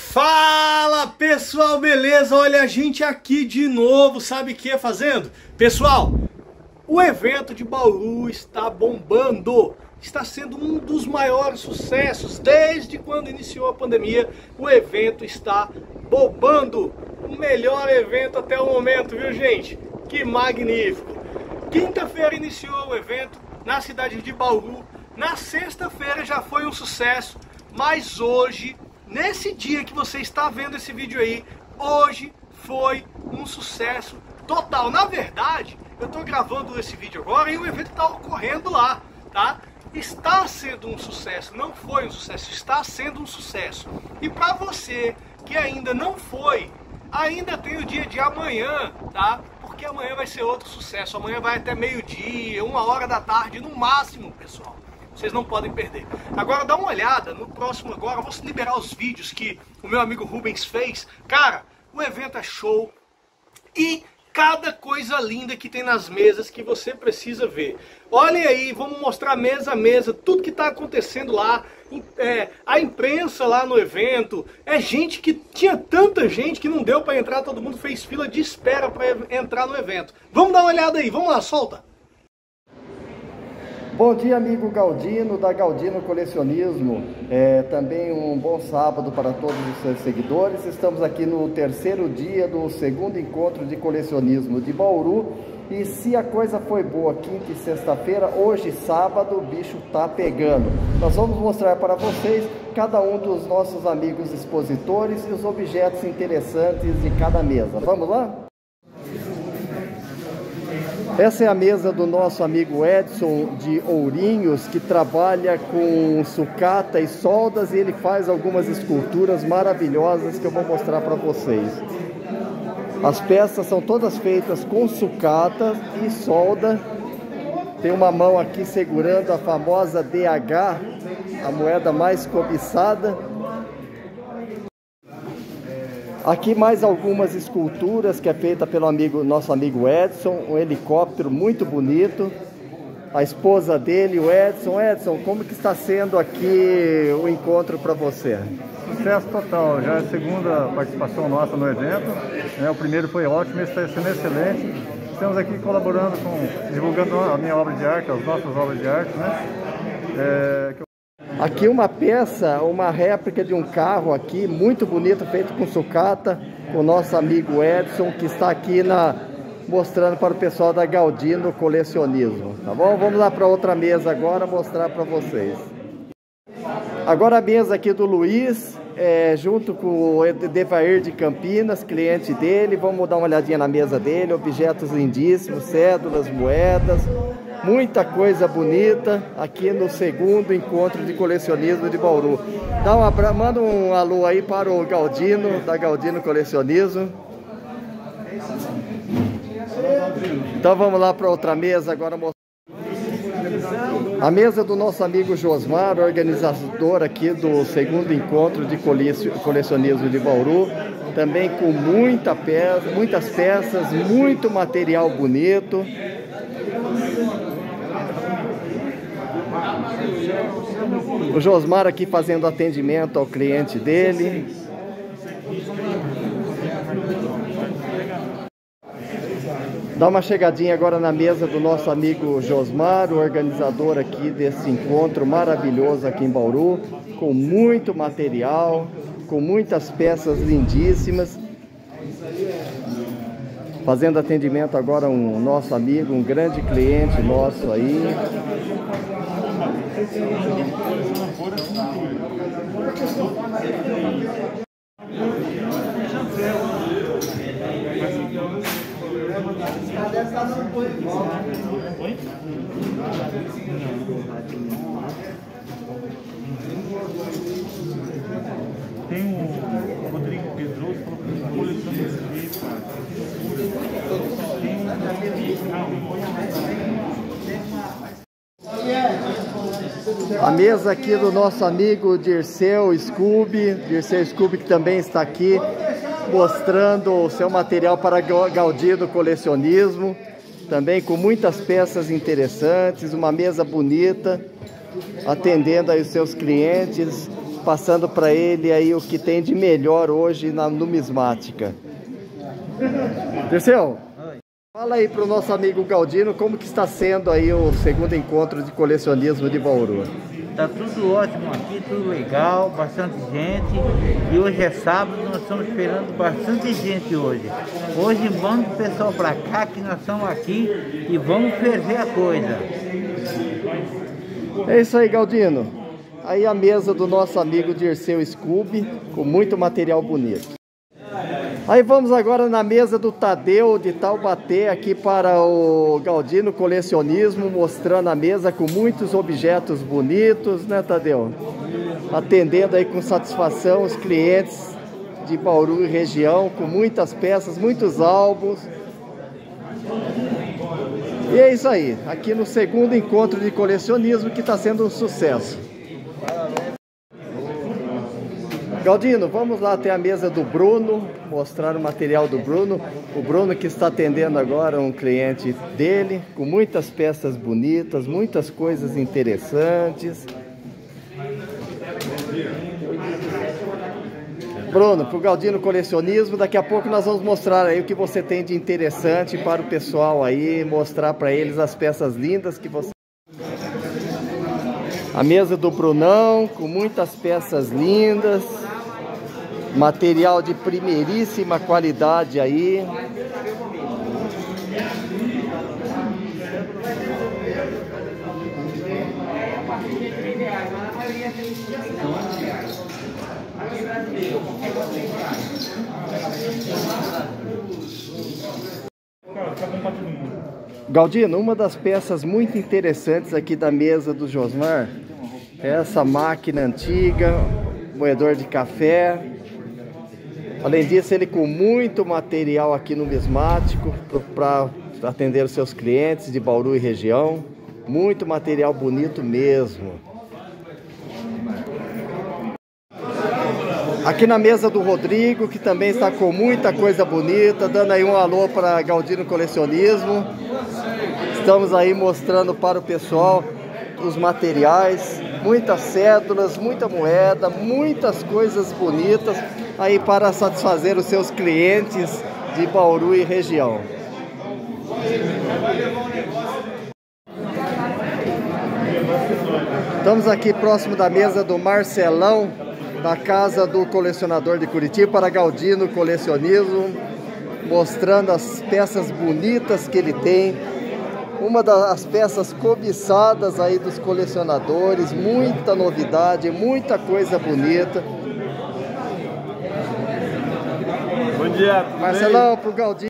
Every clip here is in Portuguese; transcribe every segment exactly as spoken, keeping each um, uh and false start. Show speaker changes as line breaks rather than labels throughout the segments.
Fala pessoal, beleza? Olha a gente aqui de novo, sabe o que é fazendo? Pessoal, o evento de Bauru está bombando, está sendo um dos maiores sucessos desde quando iniciou a pandemia. O evento está bombando, o melhor evento até o momento, viu gente? Que magnífico! Quinta-feira iniciou o evento na cidade de Bauru, na sexta-feira já foi um sucesso, mas hoje, nesse dia que você está vendo esse vídeo aí, hoje foi um sucesso total. Na verdade, eu estou gravando esse vídeo agora e o evento está ocorrendo lá, tá? Está sendo um sucesso, não foi um sucesso, está sendo um sucesso. E para você que ainda não foi, ainda tem o dia de amanhã, tá? Porque amanhã vai ser outro sucesso, amanhã vai até meio-dia, uma hora da tarde no máximo, pessoal. Vocês não podem perder. Agora dá uma olhada no próximo agora, eu vou liberar os vídeos que o meu amigo Rubens fez. Cara, o evento é show e cada coisa linda que tem nas mesas que você precisa ver. Olhem aí, vamos mostrar mesa a mesa, tudo que está acontecendo lá. É, a imprensa lá no evento, é gente que tinha tanta gente que não deu para entrar, todo mundo fez fila de espera para entrar no evento. Vamos dar uma olhada aí, vamos lá, solta!
Bom dia, amigo Galdino, da Galdino Colecionismo. É, também um bom sábado para todos os seus seguidores. Estamos aqui no terceiro dia do segundo encontro de colecionismo de Bauru. E se a coisa foi boa quinta e sexta-feira, hoje, sábado, o bicho tá pegando. Nós vamos mostrar para vocês cada um dos nossos amigos expositores e os objetos interessantes de cada mesa. Vamos lá? Essa é a mesa do nosso amigo Edson de Ourinhos, que trabalha com sucata e soldas, e ele faz algumas esculturas maravilhosas que eu vou mostrar para vocês. As peças são todas feitas com sucata e solda. Tem uma mão aqui segurando a famosa D H, a moeda mais cobiçada. Aqui mais algumas esculturas que é feita pelo amigo, nosso amigo Edson, um helicóptero muito bonito. A esposa dele, o Edson. Edson, como que está sendo aqui o encontro para você?
Sucesso total, já é a segunda participação nossa no evento, né? O primeiro foi ótimo, esse está sendo excelente. Estamos aqui colaborando com, divulgando a minha obra de arte, as nossas obras de arte, né? É, que eu...
Aqui uma peça, uma réplica de um carro aqui, muito bonito, feito com sucata, com o nosso amigo Edson, que está aqui na, mostrando para o pessoal da Galdino Colecionismo, tá bom? Vamos lá para outra mesa agora, mostrar para vocês. Agora a mesa aqui do Luiz, é, junto com o Edevair de Campinas, cliente dele. Vamos dar uma olhadinha na mesa dele, objetos lindíssimos, cédulas, moedas, muita coisa bonita aqui no segundo encontro de colecionismo de Bauru. Dá um abra... Manda um alô aí para o Galdino, da Galdino Colecionismo. Então vamos lá para outra mesa agora. A mesa do nosso amigo Josmar, organizador aqui do segundo encontro de colecionismo de Bauru. Também com muita peça, muitas peças, muito material bonito. O Josmar aqui fazendo atendimento ao cliente dele. Dá uma chegadinha agora na mesa do nosso amigo Josmar, o organizador aqui desse encontro maravilhoso aqui em Bauru, com muito material, com muitas peças lindíssimas. Fazendo atendimento agora um nosso amigo, um grande cliente nosso aí.
Tem o Rodrigo Pedroso, falou que coleciona esse livro.
A mesa aqui do nosso amigo Dirceu Scooby, Dirceu Scooby que também está aqui mostrando o seu material para Galdino Colecionismo, também com muitas peças interessantes, uma mesa bonita, atendendo aí os seus clientes, passando para ele aí o que tem de melhor hoje na numismática. Dirceu, fala aí para o nosso amigo Galdino como que está sendo aí o segundo encontro de colecionismo de Bauru.
Tá tudo ótimo aqui, tudo legal, bastante gente. E hoje é sábado, nós estamos esperando bastante gente hoje. Hoje manda o pessoal para cá, que nós estamos aqui e vamos ferver a coisa.
É isso aí, Galdino. Aí a mesa do nosso amigo Dirceu Scooby, com muito material bonito. Aí vamos agora na mesa do Tadeu de Taubaté, aqui para o Galdino Colecionismo, mostrando a mesa com muitos objetos bonitos, né, Tadeu? Atendendo aí com satisfação os clientes de Bauru e região, com muitas peças, muitos álbuns. E é isso aí, aqui no segundo encontro de colecionismo, que está sendo um sucesso. Galdino, vamos lá até a mesa do Bruno, mostrar o material do Bruno. O Bruno que está atendendo agora um cliente dele, com muitas peças bonitas, muitas coisas interessantes. Bruno, para o Galdino Colecionismo, daqui a pouco nós vamos mostrar aí o que você tem de interessante para o pessoal aí, mostrar para eles as peças lindas que você... A mesa do Brunão, com muitas peças lindas, material de primeiríssima qualidade aí. Galdino, uma das peças muito interessantes aqui da mesa do Josmar é essa máquina antiga, moedor de café. Além disso, ele com muito material aqui numismático para atender os seus clientes de Bauru e região. Muito material bonito mesmo. Aqui na mesa do Rodrigo, que também está com muita coisa bonita, dando aí um alô para Galdino Colecionismo. Estamos aí mostrando para o pessoal os materiais, muitas cédulas, muita moeda, muitas coisas bonitas aí para satisfazer os seus clientes de Bauru e região. Estamos aqui próximo da mesa do Marcelão, da Casa do Colecionador de Curitiba, para Galdino Colecionismo, mostrando as peças bonitas que ele tem. Uma das peças cobiçadas aí dos colecionadores, muita novidade, muita coisa bonita.
Bom dia,
Marcelão, pro Galdino.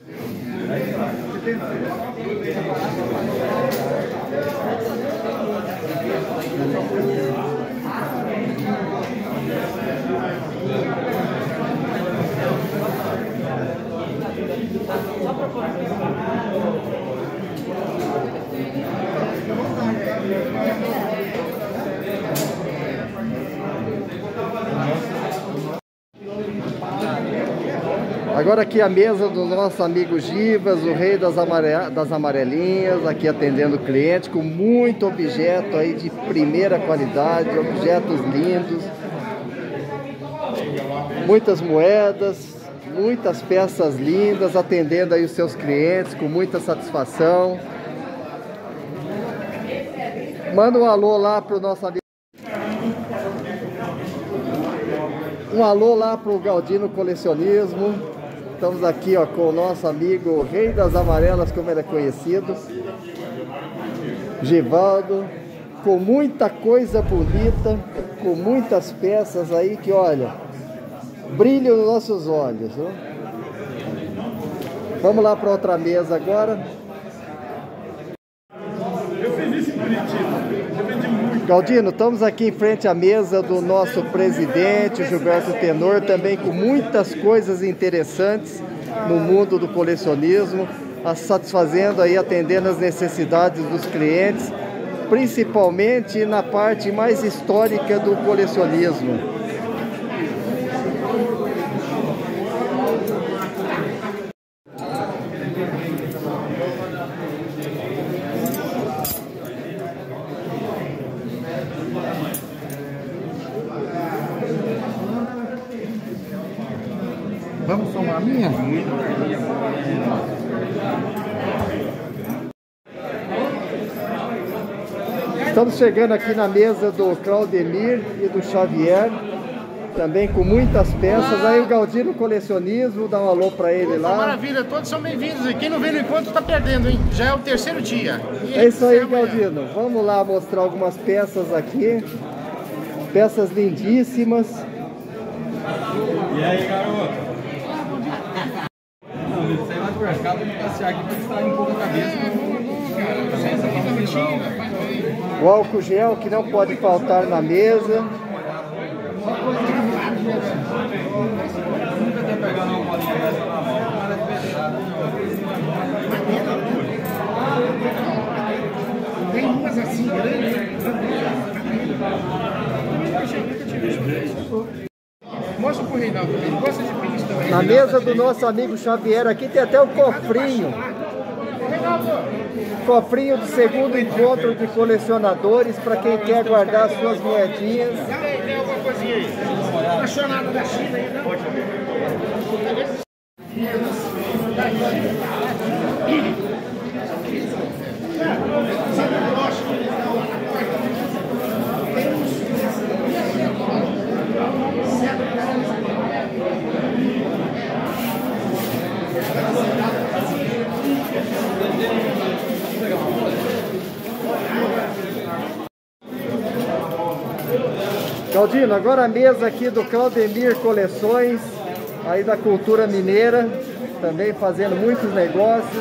Agora aqui a mesa do nosso amigo Givas, o rei das, amare... das amarelinhas, aqui atendendo o cliente com muito objeto aí de primeira qualidade, objetos lindos, muitas moedas, muitas peças lindas, atendendo aí os seus clientes com muita satisfação. Manda um alô lá pro nosso amigo. Um alô lá pro Galdino Colecionismo. Estamos aqui ó, com o nosso amigo o Rei das Amarelas, como ele é conhecido, Givaldo, com muita coisa bonita, com muitas peças aí que, olha, brilham nos nossos olhos. Viu? Vamos lá para outra mesa agora.
Eu fiz isso em Curitiba, eu vendi muito.
Galdino, estamos aqui em frente à mesa do nosso presidente, o Gilberto Tenor, também com muitas coisas interessantes no mundo do colecionismo, satisfazendo aí, atendendo as necessidades dos clientes, principalmente na parte mais histórica do colecionismo. Vamos tomar a minha? Estamos chegando aqui na mesa do Claudemir e do Xavier, também com muitas peças. Aí o Galdino Colecionismo, dá um alô pra ele lá.
Maravilha, todos são bem-vindos. E quem não vem no encontro tá perdendo, hein? Já é o terceiro dia. E
é isso aí, Galdino. Vamos lá mostrar algumas peças aqui. Peças lindíssimas.
E aí, garoto? Não, ele saiu lá do mercado e passear aqui porque está um pouco a cabeça.
O álcool gel que não pode faltar na mesa.
Nunca ter pegado uma bolinha dessa na mão, mas é fechada.
Tem umas assim grandes. Mostra pro Reinaldo, ele gosta de pinhos também.
Na mesa do nosso amigo Xavier aqui tem até o cofrinho. Cofrinho do segundo encontro de colecionadores para quem quer guardar suas moedinhas.
Tem alguma coisinha aí? Não achou nada da China aí, não?
Galdino, agora a mesa aqui do Claudemir Coleções, aí da cultura mineira, também fazendo muitos negócios.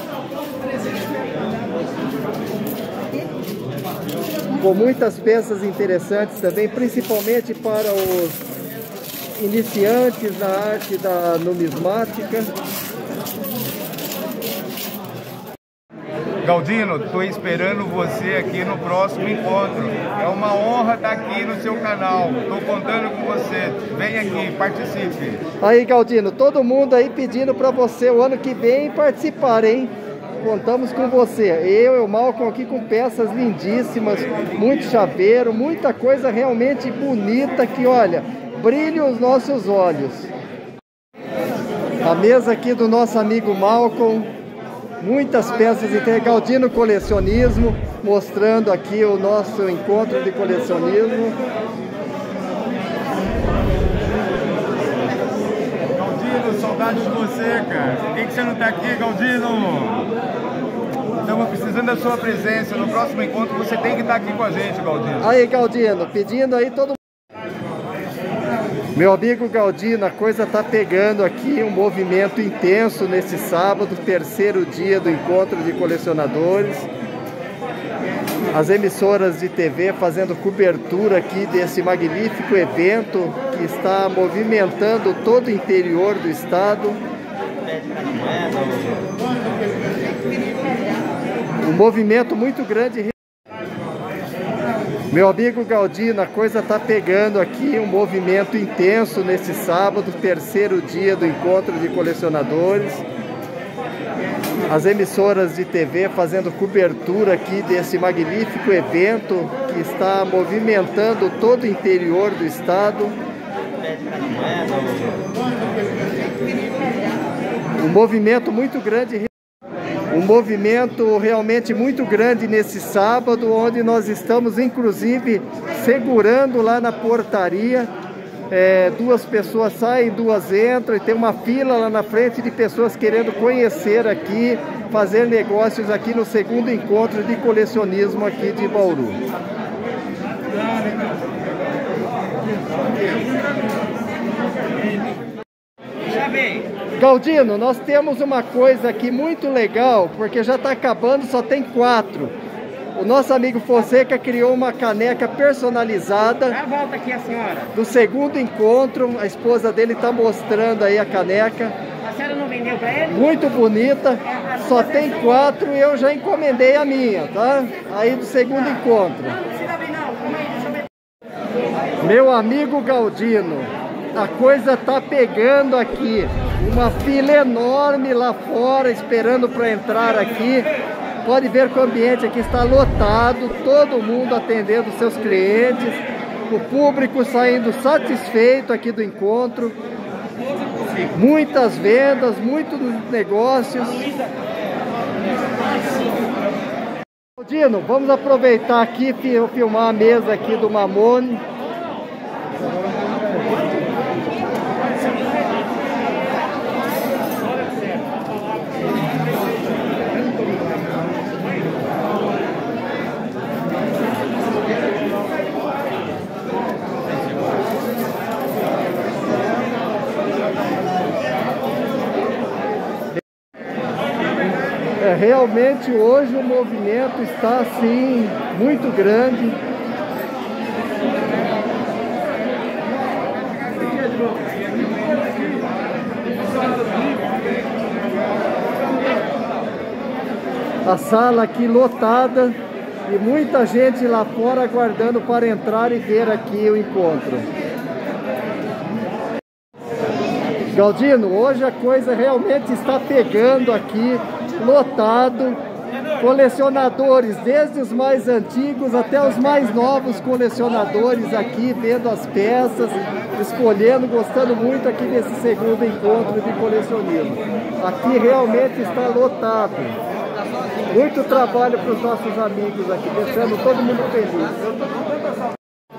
Com muitas peças interessantes também, principalmente para os iniciantes na arte da numismática.
Galdino, estou esperando você aqui no próximo encontro. É uma honra estar aqui no seu canal. Estou contando com você. Vem aqui, participe.
Aí, Galdino, todo mundo aí pedindo para você o ano que vem participar, hein? Contamos com você. Eu e o Malcolm aqui com peças lindíssimas, muito chaveiro, muita coisa realmente bonita que, olha, brilha os nossos olhos. A mesa aqui do nosso amigo Malcolm. Muitas peças de Galdino Colecionismo, mostrando aqui o nosso encontro de colecionismo.
Galdino, saudade de você, cara. Por que, que você não está aqui, Galdino? Estamos precisando da sua presença. No próximo encontro você tem que estar aqui com a gente, Galdino.
Aí, Galdino, pedindo aí todo mundo. Meu amigo Galdino, a coisa tá pegando aqui, um movimento intenso nesse sábado, terceiro dia do encontro de colecionadores. As emissoras de T V fazendo cobertura aqui desse magnífico evento que está movimentando todo o interior do estado. Um movimento muito grande. Meu amigo Galdino, a coisa tá pegando aqui, um movimento intenso nesse sábado, terceiro dia do encontro de colecionadores. As emissoras de T V fazendo cobertura aqui desse magnífico evento que está movimentando todo o interior do estado. Um movimento muito grande. Um movimento realmente muito grande nesse sábado, onde nós estamos inclusive segurando lá na portaria. É, duas pessoas saem, duas entram e tem uma fila lá na frente de pessoas querendo conhecer aqui, fazer negócios aqui no segundo encontro de colecionismo aqui de Bauru. Galdino, nós temos uma coisa aqui muito legal, porque já está acabando, só tem quatro. O nosso amigo Fonseca criou uma caneca personalizada.
Dá a volta aqui, a senhora.
Do segundo encontro, a esposa dele está mostrando aí a caneca.
A senhora não vendeu para ele?
Muito bonita, só tem quatro e eu já encomendei a minha, tá? Aí do segundo encontro.
Não, não precisa vir não. Calma aí, deixa eu ver.
Meu amigo Galdino, a coisa tá pegando aqui. Uma fila enorme lá fora esperando para entrar aqui. Pode ver que o ambiente aqui está lotado, todo mundo atendendo seus clientes, o público saindo satisfeito aqui do encontro. muitas vendas, muitos negócios. Dino, vamos aproveitar aqui e filmar a mesa aqui do Mamone. É, realmente hoje o movimento está assim muito grande. A sala aqui lotada e muita gente lá fora aguardando para entrar e ver aqui o encontro. Galdino, hoje a coisa realmente está pegando aqui, lotado, colecionadores, desde os mais antigos até os mais novos colecionadores aqui, vendo as peças, escolhendo, gostando muito aqui desse segundo encontro de colecionismo. Aqui realmente está lotado. Muito trabalho para os nossos amigos aqui, deixando todo mundo feliz.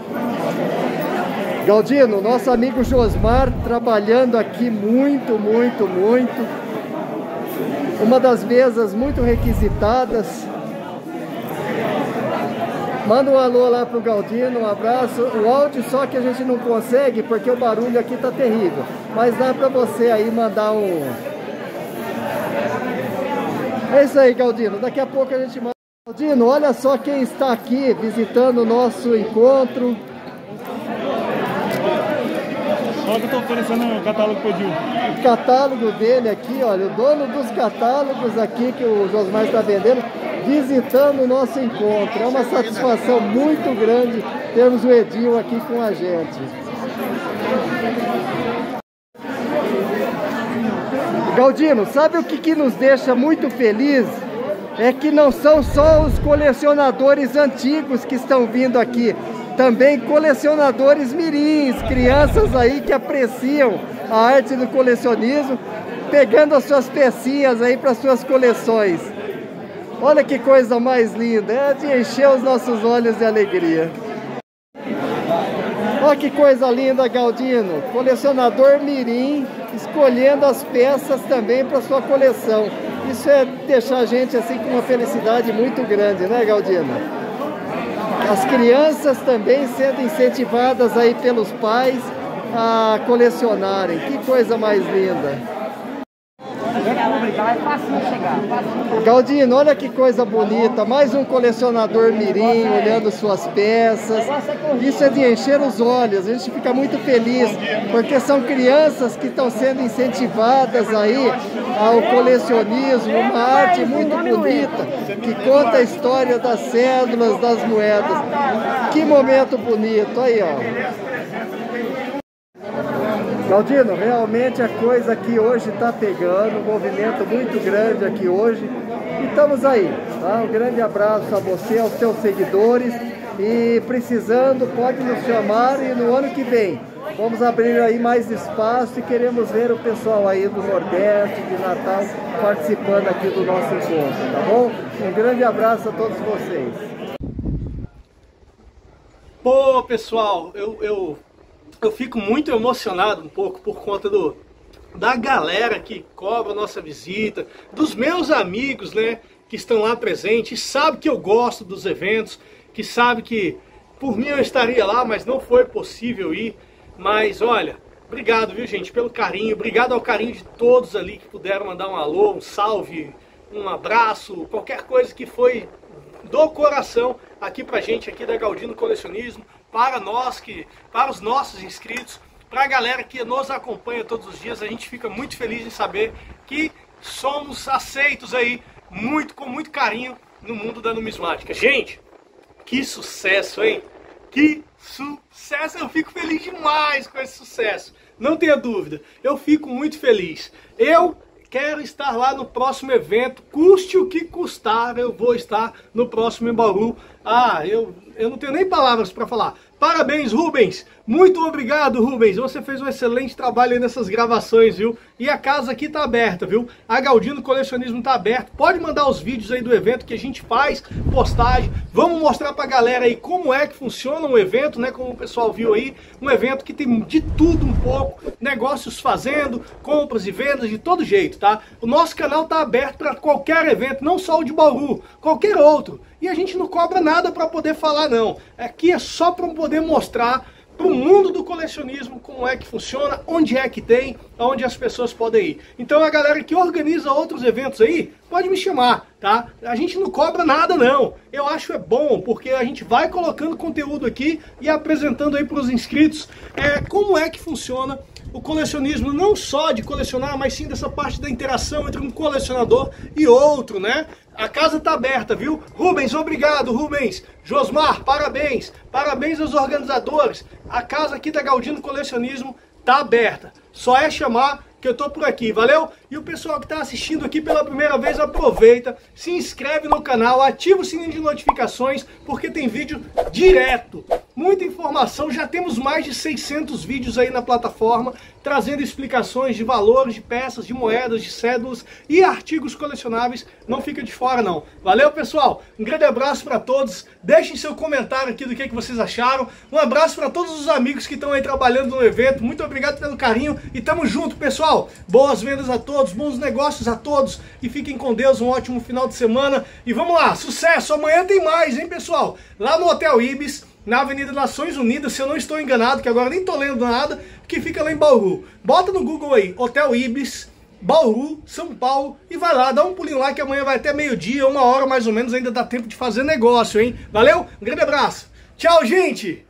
Galdino, nosso amigo Josmar trabalhando aqui muito, muito, muito. Uma das mesas muito requisitadas. Manda um alô lá pro Galdino, um abraço. O áudio só que a gente não consegue porque o barulho aqui tá terrível. Mas dá para você aí mandar um... É isso aí, Galdino. Daqui a pouco a gente manda. Galdino, olha só quem está aqui visitando o nosso encontro.
Só que eu estou oferecendo o catálogo pro Edil.
O catálogo dele aqui, olha, o dono dos catálogos aqui que o Josmar está vendendo, visitando o nosso encontro. É uma satisfação muito grande termos o Edil aqui com a gente. Galdino, sabe o que, que nos deixa muito feliz? É que não são só os colecionadores antigos que estão vindo aqui, também colecionadores mirins, crianças aí que apreciam a arte do colecionismo, pegando as suas pecinhas aí para suas coleções. Olha que coisa mais linda, é de encher os nossos olhos de alegria. Olha que coisa linda, Galdino, colecionador mirim, escolhendo as peças também para sua coleção. Isso é deixar a gente assim com uma felicidade muito grande, né, Galdino? As crianças também sendo incentivadas aí pelos pais a colecionarem. Que coisa mais linda. Galdino, olha que coisa bonita. Mais um colecionador mirim olhando suas peças. Isso é de encher os olhos. A gente fica muito feliz porque são crianças que estão sendo incentivadas aí ao colecionismo, uma arte muito bonita que conta a história das cédulas, das moedas. Que momento bonito, aí ó. Galdino, realmente a coisa aqui hoje está pegando, um movimento muito grande aqui hoje. E estamos aí, tá? Um grande abraço a você, aos seus seguidores. E precisando, pode nos chamar e no ano que vem vamos abrir aí mais espaço e queremos ver o pessoal aí do Nordeste, de Natal, participando aqui do nosso encontro, tá bom? Um grande abraço a todos vocês.
Pô, pessoal, eu... eu... Eu fico muito emocionado um pouco por conta do, da galera que cobra a nossa visita, dos meus amigos, né, que estão lá presentes, sabe que eu gosto dos eventos, que sabe que por mim eu estaria lá, mas não foi possível ir. Mas olha, obrigado, viu, gente, pelo carinho, obrigado ao carinho de todos ali que puderam mandar um alô, um salve, um abraço, qualquer coisa que foi do coração aqui pra gente, aqui da Galdino Colecionismo, para nós, que, para os nossos inscritos, para a galera que nos acompanha todos os dias. A gente fica muito feliz em saber que somos aceitos aí, muito, com muito carinho no mundo da numismática. Gente, que sucesso, hein? Que sucesso! Eu fico feliz demais com esse sucesso, não tenha dúvida, eu fico muito feliz. Eu quero estar lá no próximo evento, custe o que custar, eu vou estar no próximo em Bauru, Ah, eu, eu não tenho nem palavras para falar. Parabéns, Rubens! Muito obrigado, Rubens! Você fez um excelente trabalho aí nessas gravações, viu? E a casa aqui tá aberta, viu? A Galdino Colecionismo tá aberto. Pode mandar os vídeos aí do evento que a gente faz, postagem. Vamos mostrar pra galera aí como é que funciona um evento, né? Como o pessoal viu aí, um evento que tem de tudo um pouco, negócios fazendo, compras e vendas de todo jeito, tá? O nosso canal tá aberto para qualquer evento, não só o de Bauru, qualquer outro. E a gente não cobra nada para poder falar, não. Aqui é só para poder mostrar para o mundo do colecionismo como é que funciona, onde é que tem, aonde as pessoas podem ir. Então a galera que organiza outros eventos aí, pode me chamar, tá? A gente não cobra nada, não. Eu acho é bom, porque a gente vai colocando conteúdo aqui e apresentando aí para os inscritos é, como é que funciona o colecionismo, não só de colecionar, mas sim dessa parte da interação entre um colecionador e outro, né? A casa tá aberta, viu? Rubens, obrigado, Rubens. Josmar, parabéns. Parabéns aos organizadores. A casa aqui da Galdino Colecionismo tá aberta. Só é chamar que eu tô por aqui, valeu? E o pessoal que tá assistindo aqui pela primeira vez, aproveita, se inscreve no canal, ativa o sininho de notificações, porque tem vídeo direto. Muita informação, já temos mais de seiscentos vídeos aí na plataforma, trazendo explicações de valores, de peças, de moedas, de cédulas e artigos colecionáveis. Não fica de fora não. Valeu, pessoal? Um grande abraço para todos. Deixem seu comentário aqui do que, que vocês acharam. Um abraço para todos os amigos que estão aí trabalhando no evento. Muito obrigado pelo carinho e tamo junto, pessoal. Boas vendas a todos, bons negócios a todos e fiquem com Deus, um ótimo final de semana. E vamos lá, sucesso! Amanhã tem mais, hein, pessoal? Lá no Hotel Ibis, na Avenida Nações Unidas, se eu não estou enganado, que agora nem tô lendo nada, que fica lá em Bauru. Bota no Google aí, Hotel Ibis, Bauru, São Paulo, e vai lá, dá um pulinho lá que amanhã vai até meio-dia, uma hora mais ou menos, ainda dá tempo de fazer negócio, hein? Valeu? Um grande abraço. Tchau, gente!